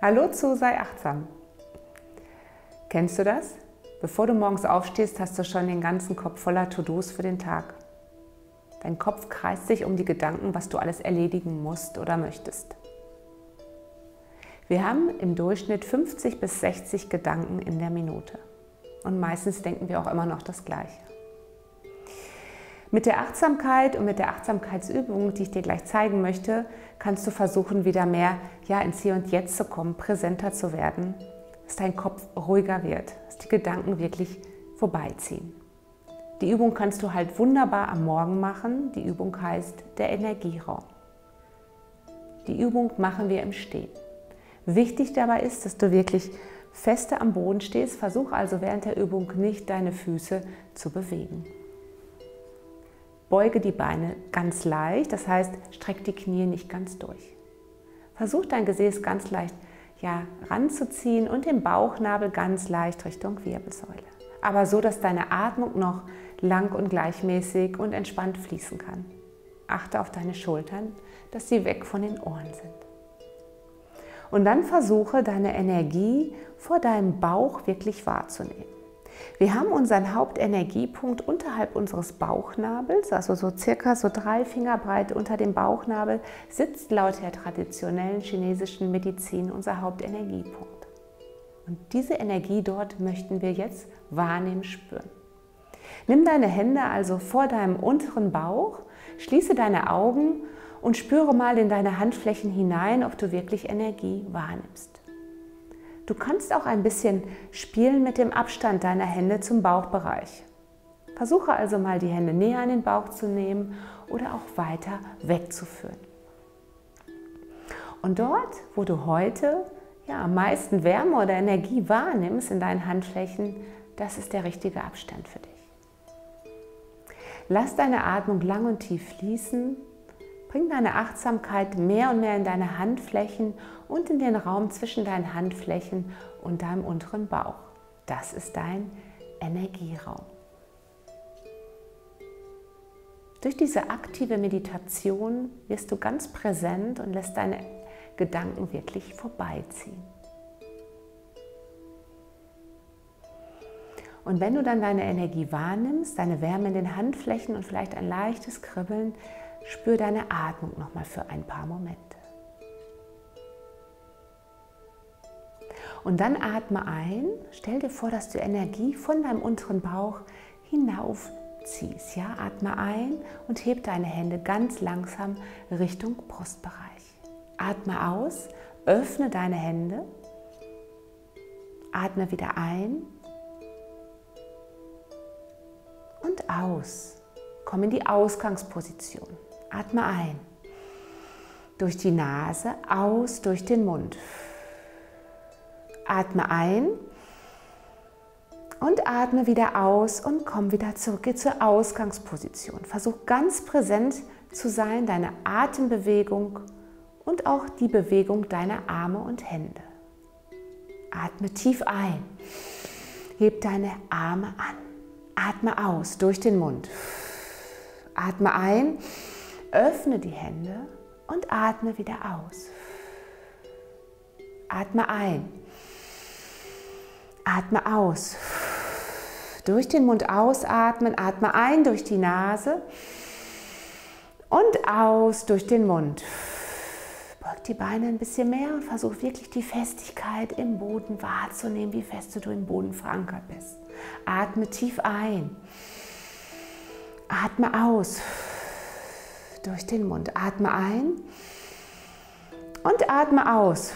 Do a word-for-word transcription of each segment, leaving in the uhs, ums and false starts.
Hallo zu Sei achtsam. Kennst du das? Bevor du morgens aufstehst, hast du schon den ganzen Kopf voller To-Dos für den Tag. Dein Kopf kreist sich um die Gedanken, was du alles erledigen musst oder möchtest. Wir haben im Durchschnitt fünfzig bis sechzig Gedanken in der Minute. Und meistens denken wir auch immer noch das Gleiche. Mit der Achtsamkeit und mit der Achtsamkeitsübung, die ich dir gleich zeigen möchte, kannst du versuchen, wieder mehr ja, ins Hier und Jetzt zu kommen, präsenter zu werden, dass dein Kopf ruhiger wird, dass die Gedanken wirklich vorbeiziehen. Die Übung kannst du halt wunderbar am Morgen machen. Die Übung heißt der Energieraum. Die Übung machen wir im Stehen. Wichtig dabei ist, dass du wirklich feste am Boden stehst. Versuch also während der Übung nicht deine Füße zu bewegen. Beuge die Beine ganz leicht, das heißt, streck die Knie nicht ganz durch. Versuch dein Gesäß ganz leicht ja, ranzuziehen und den Bauchnabel ganz leicht Richtung Wirbelsäule. Aber so, dass deine Atmung noch lang und gleichmäßig und entspannt fließen kann. Achte auf deine Schultern, dass sie weg von den Ohren sind. Und dann versuche, deine Energie vor deinem Bauch wirklich wahrzunehmen. Wir haben unseren Hauptenergiepunkt unterhalb unseres Bauchnabels, also so circa so drei Finger breit unter dem Bauchnabel, sitzt laut der traditionellen chinesischen Medizin unser Hauptenergiepunkt. Und diese Energie dort möchten wir jetzt wahrnehmen, spüren. Nimm deine Hände also vor deinem unteren Bauch, schließe deine Augen und spüre mal in deine Handflächen hinein, ob du wirklich Energie wahrnimmst. Du kannst auch ein bisschen spielen mit dem Abstand deiner Hände zum Bauchbereich. Versuche also mal die Hände näher an den Bauch zu nehmen oder auch weiter wegzuführen. Und dort, wo du heute ja, am meisten Wärme oder Energie wahrnimmst in deinen Handflächen, das ist der richtige Abstand für dich. Lass deine Atmung lang und tief fließen. Bring deine Achtsamkeit mehr und mehr in deine Handflächen und in den Raum zwischen deinen Handflächen und deinem unteren Bauch. Das ist dein Energieraum. Durch diese aktive Meditation wirst du ganz präsent und lässt deine Gedanken wirklich vorbeiziehen. Und wenn du dann deine Energie wahrnimmst, deine Wärme in den Handflächen und vielleicht ein leichtes Kribbeln, spür deine Atmung nochmal für ein paar Momente. Und dann atme ein. Stell dir vor, dass du Energie von deinem unteren Bauch hinaufziehst. Ja, atme ein und heb deine Hände ganz langsam Richtung Brustbereich. Atme aus, öffne deine Hände. Atme wieder ein und aus. Komm in die Ausgangsposition. Atme ein. Durch die Nase, aus durch den Mund. Atme ein und atme wieder aus und komm wieder zurück zur Ausgangsposition. Versuch ganz präsent zu sein, deine Atembewegung und auch die Bewegung deiner Arme und Hände. Atme tief ein. Heb deine Arme an. Atme aus durch den Mund. Atme ein, öffne die Hände und atme wieder aus. Atme ein. Atme aus. Durch den Mund ausatmen, atme ein durch die Nase und aus durch den Mund. Beug die Beine ein bisschen mehr und versuch wirklich die Festigkeit im Boden wahrzunehmen, wie fest du im Boden verankert bist. Atme tief ein. Atme aus durch den Mund. Atme ein und atme aus.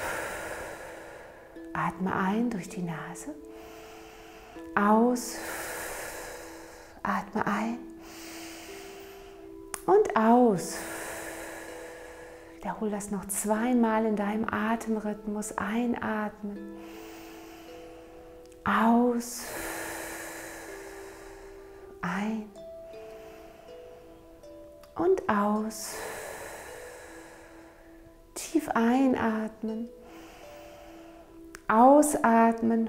Atme ein durch die Nase. Aus. Atme ein und aus. Wiederhole das noch zweimal in deinem Atemrhythmus. Einatmen. Aus. Ein. Und aus. Tief einatmen. Ausatmen.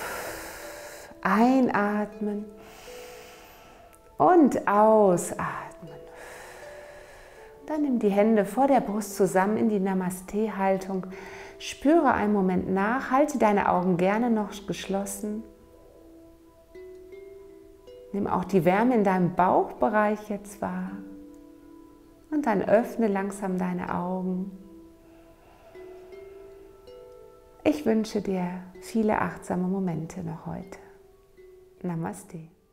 Einatmen. Und ausatmen. Dann nimm die Hände vor der Brust zusammen in die Namaste-Haltung. Spüre einen Moment nach, halte deine Augen gerne noch geschlossen. Nimm auch die Wärme in deinem Bauchbereich jetzt wahr. Und dann öffne langsam deine Augen. Ich wünsche dir viele achtsame Momente noch heute. Namaste.